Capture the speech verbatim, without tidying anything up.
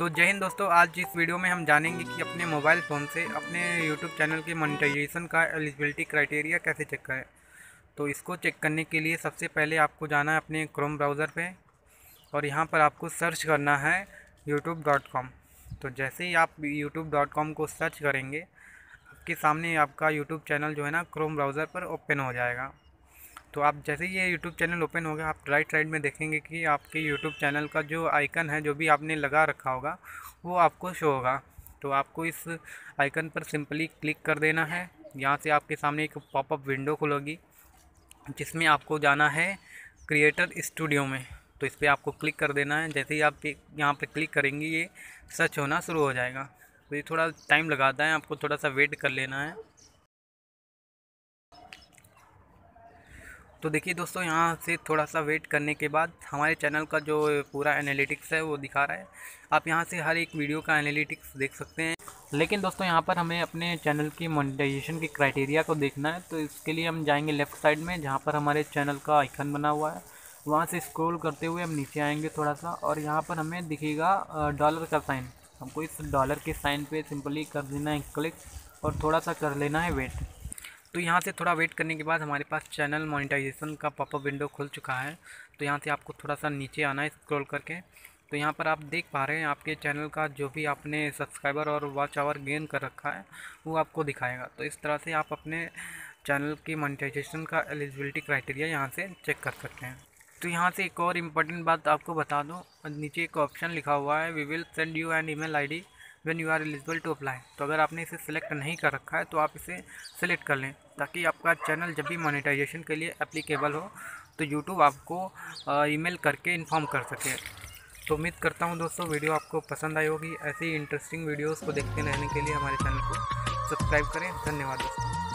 तो जय हिंद दोस्तों, आज इस वीडियो में हम जानेंगे कि अपने मोबाइल फ़ोन से अपने यूट्यूब चैनल के मोनेटाइजेशन का एलिजिबिलिटी क्राइटेरिया कैसे चेक करें। तो इसको चेक करने के लिए सबसे पहले आपको जाना है अपने क्रोम ब्राउज़र पे और यहाँ पर आपको सर्च करना है यूट्यूब डॉट कॉम। तो जैसे ही आप यूट्यूब डॉट कॉम को सर्च करेंगे, आपके सामने आपका यूट्यूब चैनल जो है ना क्रोम ब्राउज़र पर ओपन हो जाएगा। तो आप जैसे ही ये यूट्यूब चैनल ओपन होगा, आप राइट साइड में देखेंगे कि आपके यूट्यूब चैनल का जो आइकन है, जो भी आपने लगा रखा होगा, वो आपको शो होगा। तो आपको इस आइकन पर सिंपली क्लिक कर देना है। यहाँ से आपके सामने एक पॉपअप विंडो खुलेगी जिसमें आपको जाना है क्रिएटर स्टूडियो में। तो इस पर आपको क्लिक कर देना है। जैसे ही आप यहाँ पर क्लिक करेंगे, ये सर्च होना शुरू हो जाएगा। तो ये थोड़ा टाइम लगाता है, आपको थोड़ा सा वेट कर लेना है। तो देखिए दोस्तों, यहाँ से थोड़ा सा वेट करने के बाद हमारे चैनल का जो पूरा एनालिटिक्स है वो दिखा रहा है। आप यहाँ से हर एक वीडियो का एनालिटिक्स देख सकते हैं। लेकिन दोस्तों, यहाँ पर हमें अपने चैनल की मोनेटाइजेशन की क्राइटेरिया को देखना है। तो इसके लिए हम जाएंगे लेफ़्ट साइड में, जहाँ पर हमारे चैनल का आइकन बना हुआ है। वहाँ से स्क्रॉल करते हुए हम नीचे आएंगे थोड़ा सा, और यहाँ पर हमें दिखेगा डॉलर का साइन। हमको इस डॉलर के साइन पे सिंपली कर देना है क्लिक और थोड़ा सा कर लेना है वेट। तो यहाँ से थोड़ा वेट करने के बाद हमारे पास चैनल मोनेटाइजेशन का पॉपअप विंडो खुल चुका है। तो यहाँ से आपको थोड़ा सा नीचे आना है स्क्रॉल करके। तो यहाँ पर आप देख पा रहे हैं आपके चैनल का जो भी आपने सब्सक्राइबर और वॉच आवर गेन कर रखा है वो आपको दिखाएगा। तो इस तरह से आप अपने चैनल की मोनेटाइजेशन का एलिजिबिलिटी क्राइटेरिया यहाँ से चेक कर सकते हैं। तो यहाँ से एक और इम्पोर्टेंट बात आपको बता दूँ, नीचे एक ऑप्शन लिखा हुआ है, we will send you an email ID when you are eligible to apply. तो अगर आपने इसे सिलेक्ट नहीं कर रखा है तो आप इसे सिलेक्ट कर लें, ताकि आपका चैनल जब भी मोनेटाइजेशन के लिए एप्लीकेबल हो तो यूट्यूब आपको ईमेल करके इन्फॉर्म कर सके। तो उम्मीद करता हूँ दोस्तों, वीडियो आपको पसंद आई होगी। ऐसी इंटरेस्टिंग वीडियोज़ को देखते रहने के लिए हमारे चैनल को सब्सक्राइब करें। धन्यवाद दोस्तों।